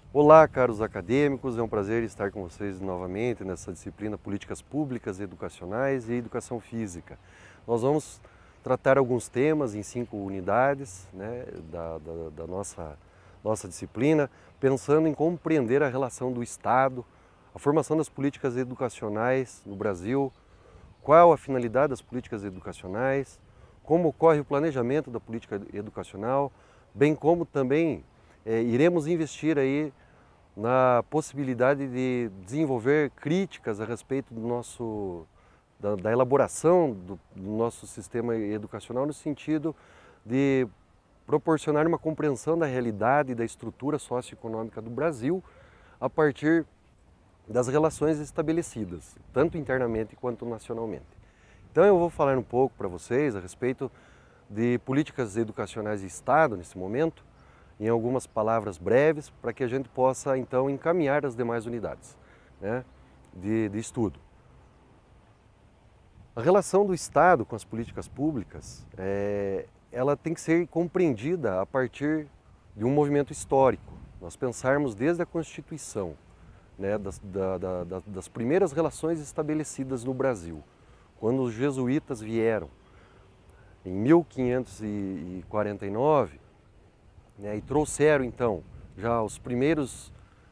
Olá, caros acadêmicos, é um prazer estar com vocês novamente nessa disciplina Políticas Públicas Educacionais e Educação Física. Nós vamos tratar alguns temas em 5 unidades, né, da nossa disciplina, pensando em compreender a relação do Estado, a formação das políticas educacionais no Brasil, qual a finalidade das políticas educacionais, como ocorre o planejamento da política educacional, bem como também iremos investir aí na possibilidade de desenvolver críticas a respeito da elaboração do nosso sistema educacional no sentido de proporcionar uma compreensão da realidade e da estrutura socioeconômica do Brasil a partir das relações estabelecidas, tanto internamente quanto nacionalmente. Então eu vou falar um pouco para vocês a respeito de políticas educacionais de Estado nesse momento, em algumas palavras breves, para que a gente possa então encaminhar as demais unidades, né, de estudo. A relação do Estado com as políticas públicas, ela tem que ser compreendida a partir de um movimento histórico. Nós pensarmos desde a Constituição, né, das primeiras relações estabelecidas no Brasil, quando os jesuítas vieram em 1549, né, e trouxeram então já os primeiros,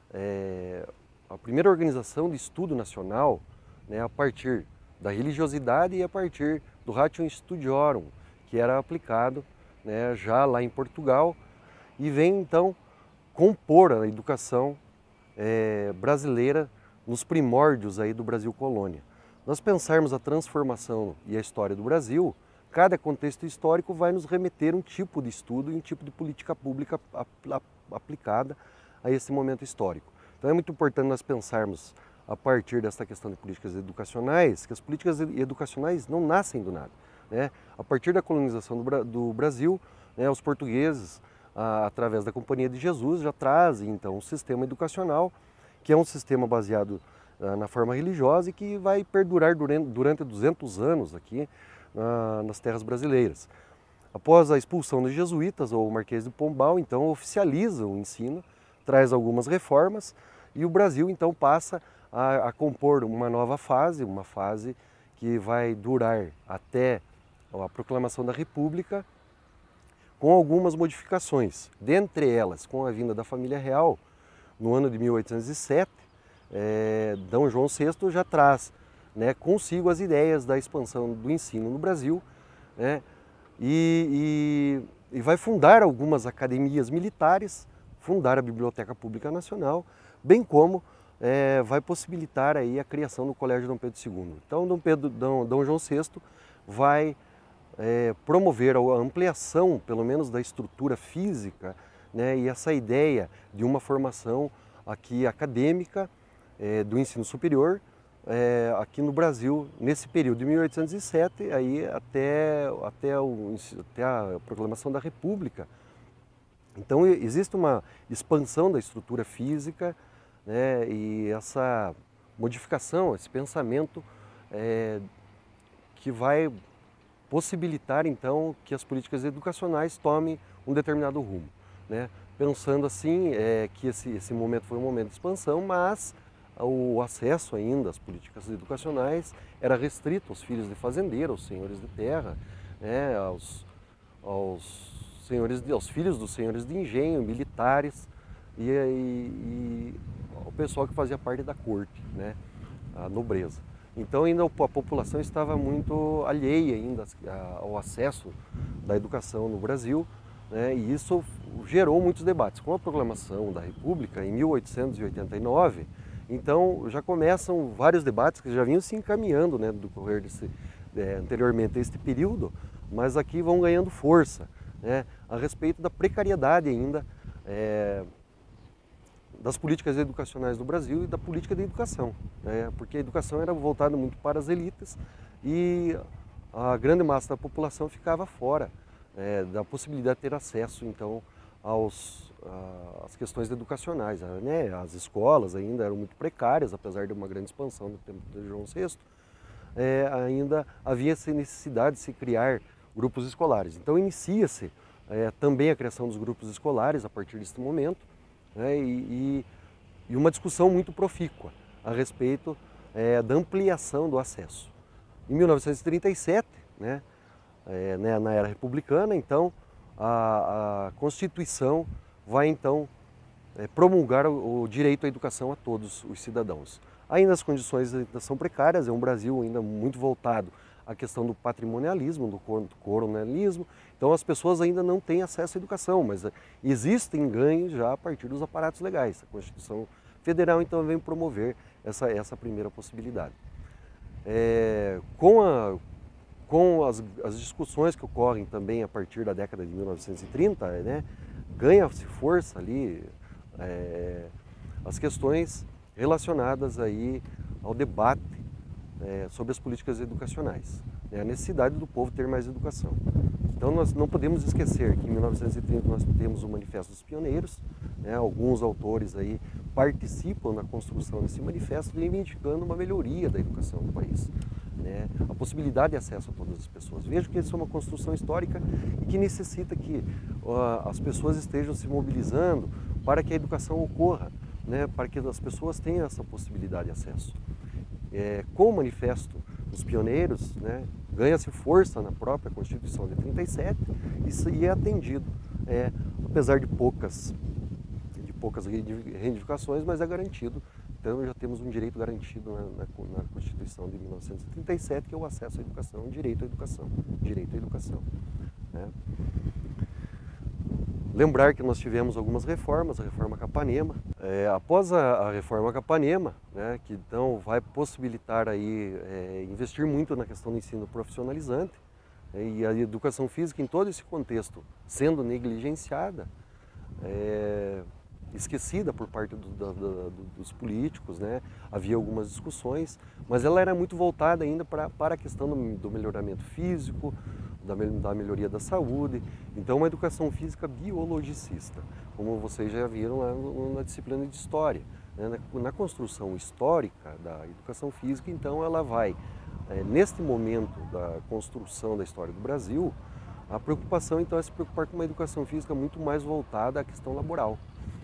a primeira organização de estudo nacional, né, a partir da religiosidade e a partir do Ratio Studiorum, que era aplicado, né, já lá em Portugal, e vem então compor a educação brasileira nos primórdios aí do Brasil colônia. Nós pensarmos a transformação e a história do Brasil, cada contexto histórico vai nos remeter um tipo de estudo e um tipo de política pública aplicada a esse momento histórico. Então é muito importante nós pensarmos a partir dessa questão de políticas educacionais, que as políticas educacionais não nascem do nada, né? A partir da colonização do Brasil, né, os portugueses, através da Companhia de Jesus, já trazem então um sistema educacional, que é um sistema baseado na forma religiosa e que vai perdurar durante 200 anos aqui nas terras brasileiras. Após a expulsão dos jesuítas, o Marquês de Pombal então oficializa o ensino, traz algumas reformas e o Brasil então passa a compor uma nova fase, uma fase que vai durar até a proclamação da República, com algumas modificações. Dentre elas, com a vinda da família real, no ano de 1807, D. João VI já traz, né, consigo as ideias da expansão do ensino no Brasil, né, e vai fundar algumas academias militares, fundar a Biblioteca Pública Nacional, bem como vai possibilitar aí a criação do Colégio Dom Pedro II. Então, Dom João VI vai promover a ampliação, pelo menos, da estrutura física, né, e essa ideia de uma formação aqui acadêmica do ensino superior aqui no Brasil, nesse período de 1807 aí até a proclamação da República. Então existe uma expansão da estrutura física, né, e essa modificação, esse pensamento que vai possibilitar então que as políticas educacionais tomem um determinado rumo, né? Pensando assim que esse momento foi um momento de expansão, mas o acesso ainda às políticas educacionais era restrito aos filhos de fazendeiro, aos senhores de terra, né, aos filhos dos senhores de engenho, militares e o pessoal que fazia parte da corte, né, a nobreza. Então ainda a população estava muito alheia ainda ao acesso da educação no Brasil, né, e isso gerou muitos debates. Com a proclamação da República em 1889, então já começam vários debates que já vinham se encaminhando, né, do decorrer anteriormente a este período, mas aqui vão ganhando força, né, a respeito da precariedade ainda das políticas educacionais do Brasil e da política de educação, né? Porque a educação era voltada muito para as elites e a grande massa da população ficava fora da possibilidade de ter acesso, então, às questões educacionais, né? As escolas ainda eram muito precárias, apesar de uma grande expansão no tempo de João VI, ainda havia essa necessidade de se criar grupos escolares. Então inicia-se também a criação dos grupos escolares a partir desse momento, né, e uma discussão muito profícua a respeito da ampliação do acesso. Em 1937, né, na era republicana, então, a Constituição vai então promulgar o direito à educação a todos os cidadãos. Ainda as condições ainda são precárias, é um Brasil ainda muito voltado à questão do patrimonialismo, do coronelismo, então as pessoas ainda não têm acesso à educação, mas existem ganhos já a partir dos aparatos legais. A Constituição Federal então vem promover essa primeira possibilidade. Com as discussões que ocorrem também a partir da década de 1930, né, ganha-se força ali as questões relacionadas aí ao debate sobre as políticas educacionais, né, a necessidade do povo ter mais educação. Então nós não podemos esquecer que em 1930 nós temos o Manifesto dos Pioneiros, né, alguns autores aí participam na construção desse manifesto reivindicando uma melhoria da educação do país, né, a possibilidade de acesso a todas as pessoas. Vejo que isso é uma construção histórica e que necessita que as pessoas estejam se mobilizando para que a educação ocorra, né, para que as pessoas tenham essa possibilidade de acesso. Com o Manifesto dos Pioneiros, né, ganha-se força na própria Constituição de 37 e é atendido, apesar de poucas reivindicações, mas é garantido. Então já temos um direito garantido na Constituição de 1937, que é o acesso à educação, direito à educação, né? Lembrar que nós tivemos algumas reformas, a reforma Capanema. Após a reforma Capanema, né, que então vai possibilitar aí, investir muito na questão do ensino profissionalizante, e a educação física em todo esse contexto sendo negligenciada, esquecida por parte dos políticos, né? Havia algumas discussões, mas ela era muito voltada ainda para a questão do melhoramento físico, da melhoria da saúde. Então, uma educação física biologicista, como vocês já viram lá na disciplina de História, né? Na construção histórica da educação física, então ela vai, neste momento da construção da história do Brasil, a preocupação então é se preocupar com uma educação física muito mais voltada à questão laboral.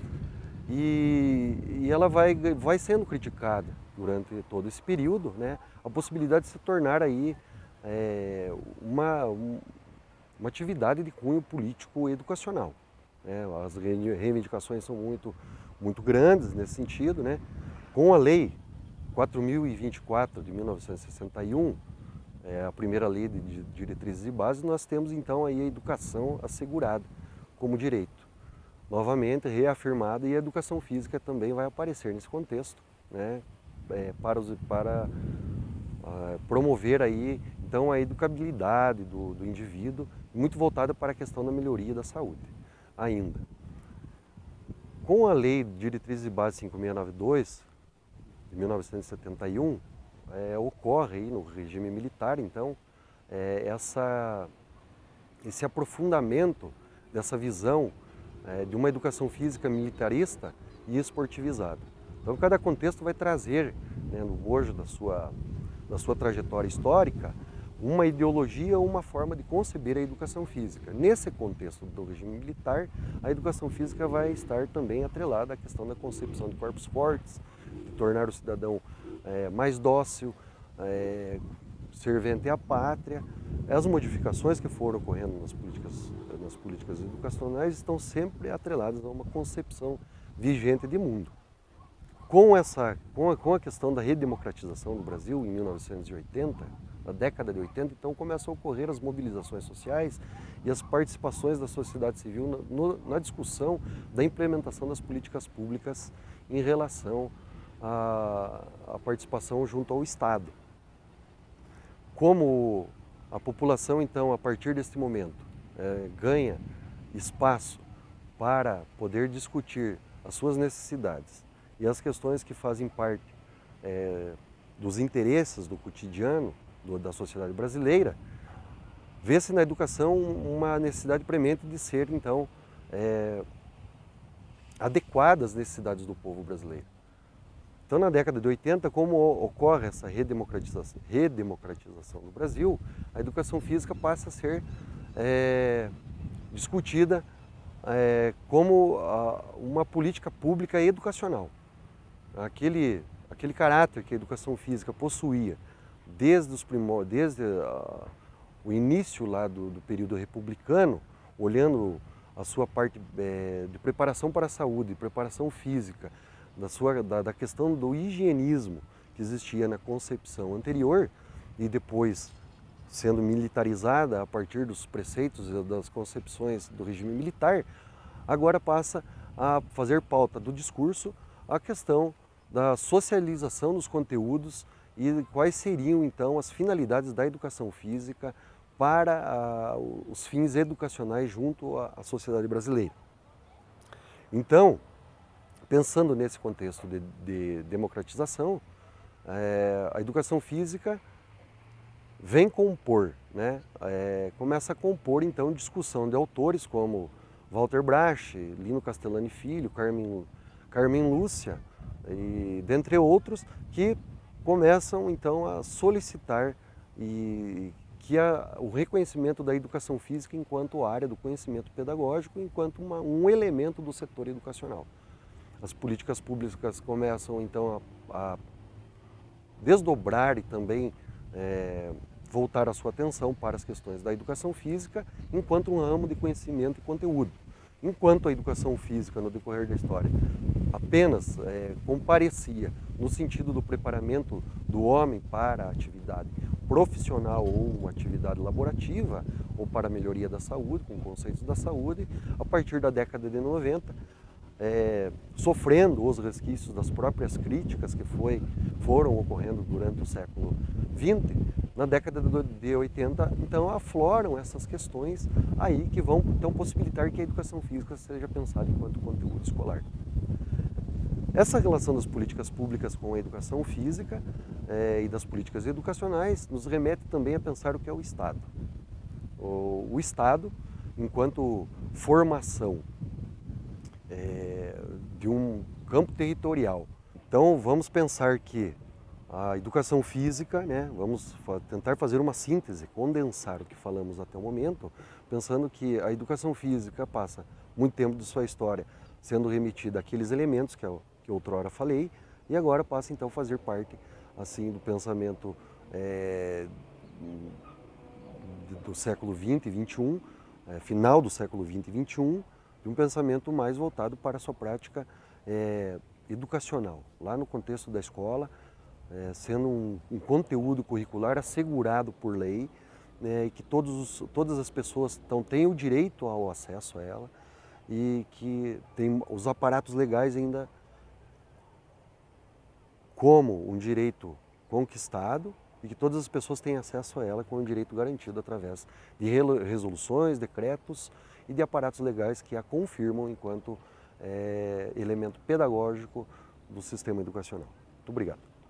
E ela vai sendo criticada durante todo esse período, né, a possibilidade de se tornar aí uma atividade de cunho político e educacional, né? As reivindicações são muito grandes nesse sentido, né? Com a Lei 4.024 de 1961, a primeira lei de diretrizes e bases, nós temos então aí a educação assegurada como direito. Novamente reafirmada, e a educação física também vai aparecer nesse contexto, né, para promover aí então a educabilidade do indivíduo, muito voltada para a questão da melhoria da saúde ainda. Com a Lei de Diretrizes e Bases 5692 de 1971, ocorre aí no regime militar então esse aprofundamento dessa visão de uma educação física militarista e esportivizada. Então, cada contexto vai trazer, né, no bojo da sua trajetória histórica, uma ideologia ou uma forma de conceber a educação física. Nesse contexto do regime militar, a educação física vai estar também atrelada à questão da concepção de corpos fortes, de tornar o cidadão mais dócil, servente à pátria. As modificações que foram ocorrendo nas políticas educacionais estão sempre atreladas a uma concepção vigente de mundo. Com a questão da redemocratização do Brasil em 1980, na década de 80, então começam a ocorrer as mobilizações sociais e as participações da sociedade civil na discussão da implementação das políticas públicas em relação à participação junto ao Estado. Como a população, então, a partir deste momento, ganha espaço para poder discutir as suas necessidades e as questões que fazem parte dos interesses do cotidiano da sociedade brasileira, vê-se na educação uma necessidade premente de ser, então, adequada às necessidades do povo brasileiro. Então, na década de 80, como ocorre essa redemocratização do Brasil, a educação física passa a ser discutida como uma política pública educacional. Aquele caráter que a educação física possuía desde o início lá do período republicano, olhando a sua parte de preparação para a saúde, preparação física, da questão do higienismo que existia na concepção anterior e depois sendo militarizada a partir dos preceitos e das concepções do regime militar, agora passa a fazer pauta do discurso a questão da socialização dos conteúdos e quais seriam então as finalidades da educação física para os fins educacionais junto à sociedade brasileira. Então, pensando nesse contexto de democratização, a educação física vem compor, começa a compor então discussão de autores como Walter Brache, Lino Castellani Filho, Carmen Lúcia, e dentre outros, que começam então a solicitar que o reconhecimento da educação física enquanto área do conhecimento pedagógico, enquanto um elemento do setor educacional. As políticas públicas começam então a desdobrar e também voltar a sua atenção para as questões da educação física enquanto um ramo de conhecimento e conteúdo. Enquanto a educação física, no decorrer da história, apenas comparecia no sentido do preparamento do homem para a atividade profissional ou uma atividade laborativa, ou para a melhoria da saúde, com conceitos da saúde, a partir da década de 90, sofrendo os resquícios das próprias críticas que foram ocorrendo durante o século XX, na década de 80, então, afloram essas questões aí que vão, então, possibilitar que a educação física seja pensada enquanto conteúdo escolar. Essa relação das políticas públicas com a educação física e das políticas educacionais nos remete também a pensar o que é o Estado. O Estado, enquanto formação de um campo territorial. Então, vamos pensar que a educação física, vamos tentar fazer uma síntese, condensar o que falamos até o momento, pensando que a educação física passa muito tempo de sua história sendo remetida àqueles elementos que outrora falei, e agora passa então a fazer parte assim do pensamento do século XX e XXI, final do século XX e XXI, de um pensamento mais voltado para a sua prática educacional, lá no contexto da escola, sendo um conteúdo curricular assegurado por lei, que todas as pessoas têm o direito ao acesso a ela e que tem os aparatos legais ainda como um direito conquistado e que todas as pessoas têm acesso a ela com um direito garantido através de resoluções, decretos e de aparatos legais que a confirmam enquanto elemento pedagógico do sistema educacional. Muito obrigado.